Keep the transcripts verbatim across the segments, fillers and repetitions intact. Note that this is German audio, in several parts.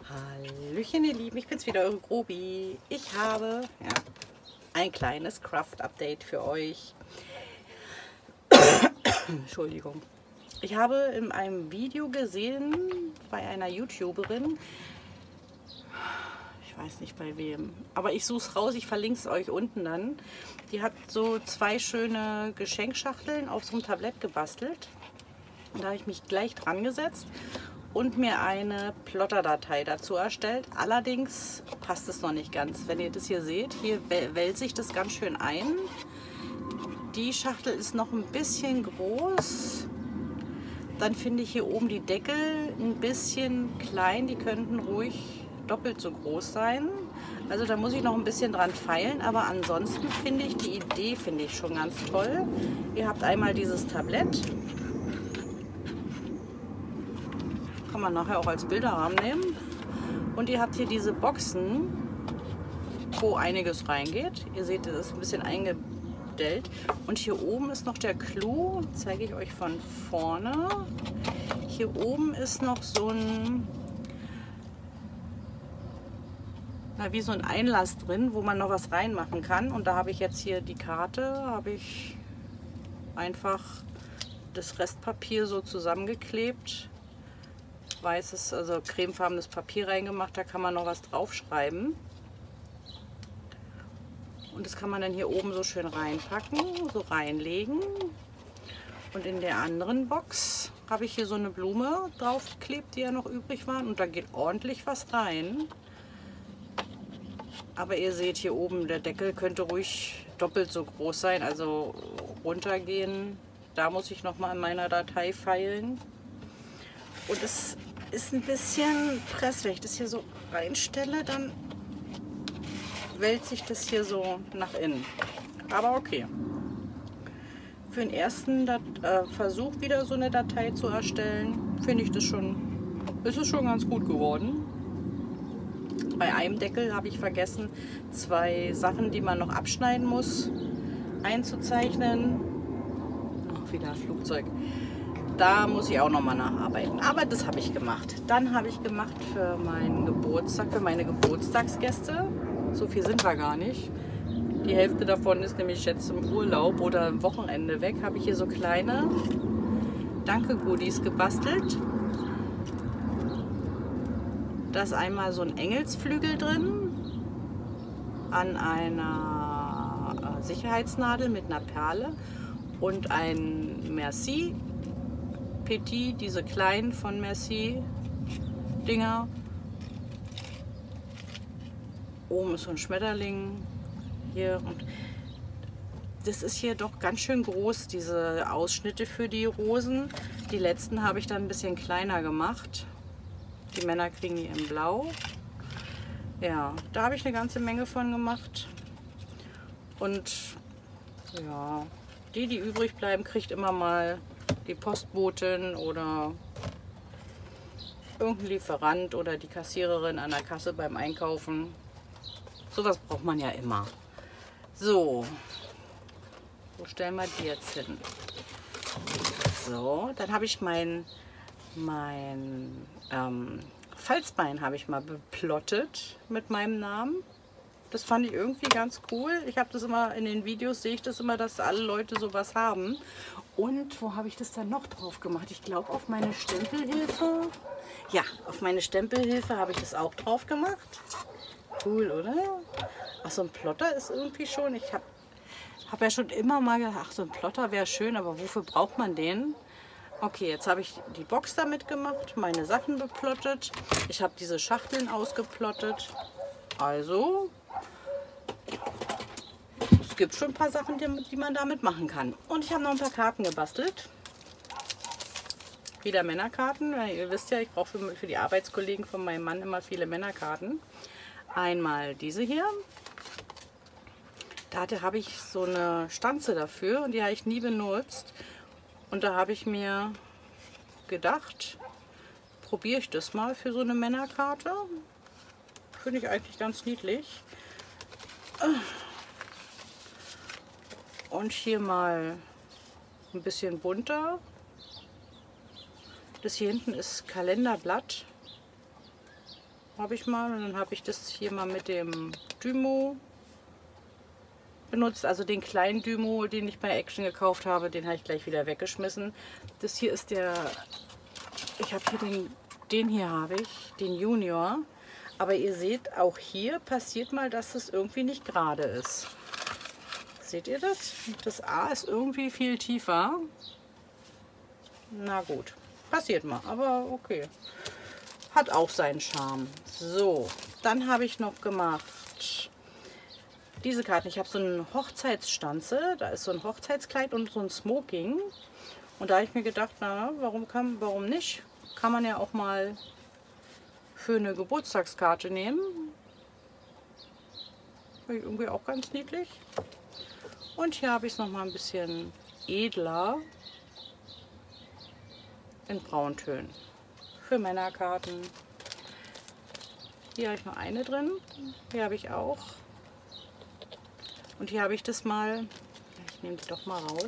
Hallöchen ihr Lieben, ich bin's wieder, eure Grobi. Ich habe ja, ein kleines Craft-Update für euch. Entschuldigung. Ich habe in einem Video gesehen bei einer YouTuberin, ich weiß nicht bei wem, aber ich suche es raus, ich verlinke es euch unten dann. Die hat so zwei schöne Geschenkschachteln auf so einem Tablett gebastelt. Und da habe ich mich gleich dran gesetzt und mir eine Plotter-Datei dazu erstellt. Allerdings passt es noch nicht ganz. Wenn ihr das hier seht, hier wälzt sich das ganz schön ein. Die Schachtel ist noch ein bisschen groß. Dann finde ich hier oben die Deckel ein bisschen klein. Die könnten ruhig doppelt so groß sein. Also da muss ich noch ein bisschen dran feilen. Aber ansonsten finde ich die Idee finde ich schon ganz toll. Ihr habt einmal dieses Tablett. Kann man nachher auch als Bilderrahmen nehmen. Und ihr habt hier diese Boxen, wo einiges reingeht. Ihr seht, das ist ein bisschen eingedellt. Und hier oben ist noch der Clou, zeige ich euch von vorne. Hier oben ist noch so ein, na, wie so ein Einlass drin, wo man noch was reinmachen kann. Und da habe ich jetzt hier die Karte, habe ich einfach das Restpapier so zusammengeklebt. Weißes, also cremefarbenes Papier reingemacht, da kann man noch was draufschreiben. Und das kann man dann hier oben so schön reinpacken, so reinlegen. Und in der anderen Box habe ich hier so eine Blume draufgeklebt, die ja noch übrig waren. Und da geht ordentlich was rein. Aber ihr seht hier oben, der Deckel könnte ruhig doppelt so groß sein, also runtergehen. Da muss ich noch mal in meiner Datei feilen. Und es ist ein bisschen Press, wenn ich das hier so reinstelle, dann wälzt sich das hier so nach innen. Aber okay. Für den ersten Dat äh, Versuch wieder so eine Datei zu erstellen, finde ich das schon, ist es schon ganz gut geworden. Bei einem Deckel habe ich vergessen, zwei Sachen, die man noch abschneiden muss, einzuzeichnen. Ach, wieder ein Flugzeug. Da muss ich auch noch mal nacharbeiten. Aber das habe ich gemacht. Dann habe ich gemacht für meinen Geburtstag, für meine Geburtstagsgäste. So viel sind wir gar nicht. Die Hälfte davon ist nämlich jetzt im Urlaub oder am Wochenende weg. Habe ich hier so kleine Danke-Goodies gebastelt. Da ist einmal so ein Engelsflügel drin an einer Sicherheitsnadel mit einer Perle und ein Merci Petit, diese kleinen von Merci Dinger. Oben ist so ein Schmetterling hier und das ist hier doch ganz schön groß, diese Ausschnitte für die Rosen. Die letzten habe ich dann ein bisschen kleiner gemacht. Die Männer kriegen die in Blau. Ja, da habe ich eine ganze Menge von gemacht. Und ja, die, die übrig bleiben, kriegt immer mal die Postbotin oder irgendein Lieferant oder die Kassiererin an der Kasse beim Einkaufen. Sowas braucht man ja immer. So, wo stellen wir die jetzt hin? So, dann habe ich mein, mein ähm, Falzbein habe ich mal beplottet mit meinem Namen. Das fand ich irgendwie ganz cool. Ich habe das immer in den Videos, sehe ich das immer, dass alle Leute sowas haben. Und wo habe ich das dann noch drauf gemacht? Ich glaube auf meine Stempelhilfe. Ja, auf meine Stempelhilfe habe ich das auch drauf gemacht. Cool, oder? Ach, so ein Plotter ist irgendwie schon. Ich habe hab ja schon immer mal gedacht, ach, so ein Plotter wäre schön, aber wofür braucht man den? Okay, jetzt habe ich die Box damit gemacht, meine Sachen beplottet. Ich habe diese Schachteln ausgeplottet. Also, es gibt schon ein paar Sachen, die, die man damit machen kann. Und ich habe noch ein paar Karten gebastelt. Wieder Männerkarten. Ihr wisst ja, ich brauche für, für die Arbeitskollegen von meinem Mann immer viele Männerkarten. Einmal diese hier. Da habe ich so eine Stanze dafür und die habe ich nie benutzt. Und da habe ich mir gedacht, probiere ich das mal für so eine Männerkarte. Finde ich eigentlich ganz niedlich. Und hier mal ein bisschen bunter. Das hier hinten ist Kalenderblatt. habe ich mal. Und dann habe ich das hier mal mit dem Dymo benutzt. Also den kleinen Dymo, den ich bei Action gekauft habe, den habe ich gleich wieder weggeschmissen. Das hier ist der, ich habe hier den, den hier habe ich, den Junior. Aber ihr seht, auch hier passiert mal, dass es irgendwie nicht gerade ist. Seht ihr das? Das A ist irgendwie viel tiefer. Na gut, passiert mal, aber okay. Hat auch seinen Charme. So, dann habe ich noch gemacht diese Karten. Ich habe so eine Hochzeitsstanze, da ist so ein Hochzeitskleid und so ein Smoking. Und da habe ich mir gedacht, na, warum, kann, warum nicht? Kann man ja auch mal für eine Geburtstagskarte nehmen. Finde ich irgendwie auch ganz niedlich. Und hier habe ich es noch mal ein bisschen edler in Brauntönen für Männerkarten. Hier habe ich noch eine drin. Hier habe ich auch. Und hier habe ich das mal. Ich nehme die doch mal raus.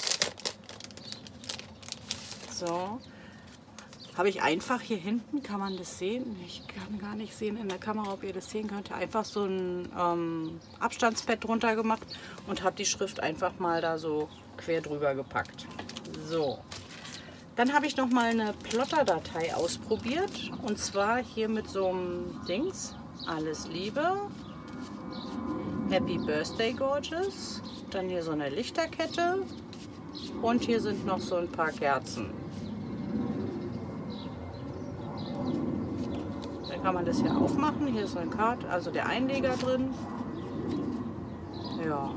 So. Habe ich einfach hier hinten, kann man das sehen? Ich kann gar nicht sehen in der Kamera, ob ihr das sehen könnt. Einfach so ein ähm, Abstandsbett drunter gemacht und habe die Schrift einfach mal da so quer drüber gepackt. So. Dann habe ich noch mal eine Plotter-Datei ausprobiert. Und zwar hier mit so einem Dings. Alles Liebe. Happy Birthday Gorgeous. Dann hier so eine Lichterkette. Und hier sind noch so ein paar Kerzen. Dann kann man das hier aufmachen. Hier ist so ein Kart, also der Einleger drin. Ja.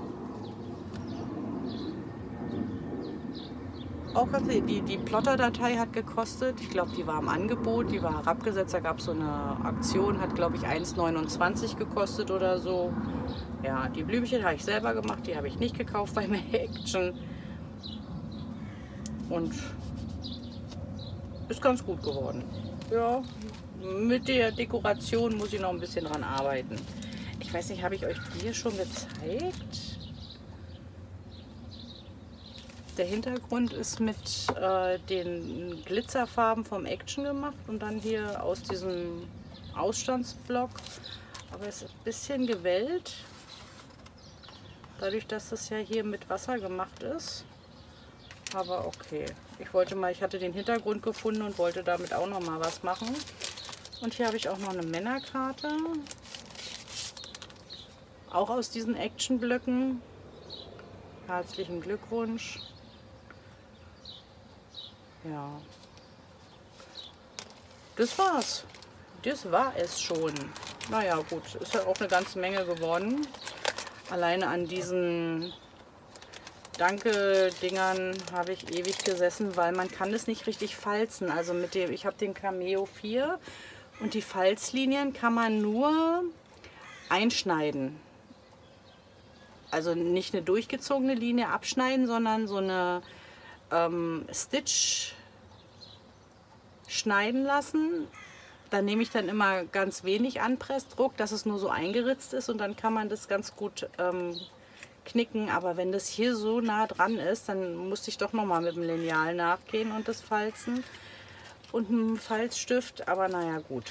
Auch die, die Plotter-Datei hat gekostet, ich glaube, die war im Angebot, die war herabgesetzt, da gab es so eine Aktion, hat glaube ich eins neunundzwanzig gekostet oder so. Ja, die Blümchen habe ich selber gemacht, die habe ich nicht gekauft bei Action. Und ist ganz gut geworden. Ja, mit der Dekoration muss ich noch ein bisschen dran arbeiten. Ich weiß nicht, habe ich euch die hier schon gezeigt? Der Hintergrund ist mit äh, den Glitzerfarben vom Action gemacht und dann hier aus diesem Ausstandsblock. Aber es ist ein bisschen gewellt, dadurch, dass das ja hier mit Wasser gemacht ist. Aber okay, ich wollte mal, ich hatte den Hintergrund gefunden und wollte damit auch noch mal was machen. Und hier habe ich auch noch eine Männerkarte, auch aus diesen Action-Blöcken. Herzlichen Glückwunsch. Ja, das war's. Das war es schon. Naja, gut, ist ja auch eine ganze Menge geworden. Alleine an diesen Danke-Dingern habe ich ewig gesessen, weil man kann es nicht richtig falzen. Also mit dem, ich habe den Cameo vier und die Falzlinien kann man nur einschneiden. Also nicht eine durchgezogene Linie abschneiden, sondern so eine ähm, Stitch schneiden lassen. Da nehme ich dann immer ganz wenig Anpressdruck, dass es nur so eingeritzt ist und dann kann man das ganz gut ähm, knicken. Aber wenn das hier so nah dran ist, dann musste ich doch noch mal mit dem Lineal nachgehen und das falzen und einem Falzstift. Aber naja, gut.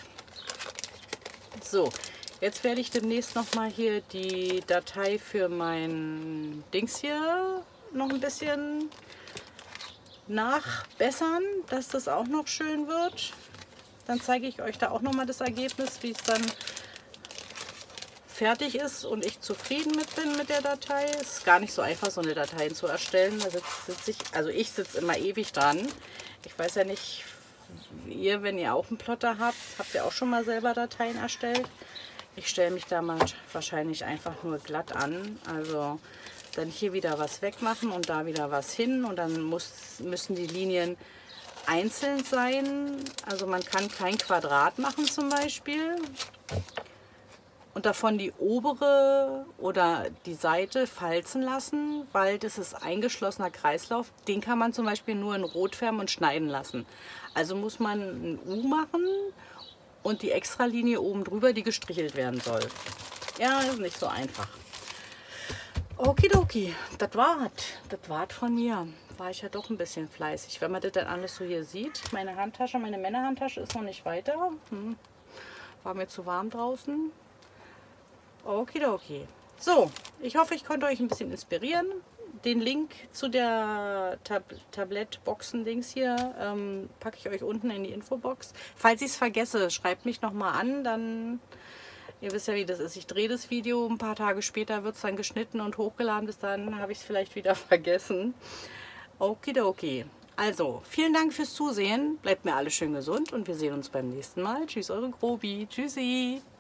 So. Jetzt werde ich demnächst noch mal hier die Datei für mein Dings hier noch ein bisschen nachbessern, dass das auch noch schön wird. Dann zeige ich euch da auch noch mal das Ergebnis, wie es dann fertig ist und ich zufrieden mit bin mit der Datei. Es ist gar nicht so einfach, so eine Datei zu erstellen. Da sitze sitz ich, also ich sitze immer ewig dran. Ich weiß ja nicht, ihr, wenn ihr auch einen Plotter habt, habt ihr auch schon mal selber Dateien erstellt. Ich stelle mich da mal wahrscheinlich einfach nur glatt an. Also dann hier wieder was wegmachen und da wieder was hin. Und dann muss, müssen die Linien einzeln sein. Also man kann kein Quadrat machen zum Beispiel. Und davon die obere oder die Seite falzen lassen, weil das ist eingeschlossener Kreislauf. Den kann man zum Beispiel nur in Rot färben und schneiden lassen. Also muss man ein U machen und die Extralinie oben drüber, die gestrichelt werden soll. Ja, ist nicht so einfach. Okidoki, das war's. Das war's von mir. War ich ja doch ein bisschen fleißig. Wenn man das dann alles so hier sieht. Meine Handtasche, meine Männerhandtasche ist noch nicht weiter. Hm. War mir zu warm draußen. Okidoki. So, ich hoffe, ich konnte euch ein bisschen inspirieren. Den Link zu der Tab Tablett-Boxen-Dings hier ähm, packe ich euch unten in die Infobox. Falls ich es vergesse, schreibt mich nochmal an, dann, ihr wisst ja, wie das ist. Ich drehe das Video, ein paar Tage später wird es dann geschnitten und hochgeladen. Bis dann habe ich es vielleicht wieder vergessen. Okidoki. Also, vielen Dank fürs Zusehen. Bleibt mir alle schön gesund und wir sehen uns beim nächsten Mal. Tschüss, eure Grobi. Tschüssi.